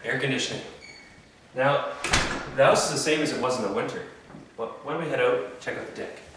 Air conditioning. Now, the house is the same as it was in the winter, but when we head out, check out the deck.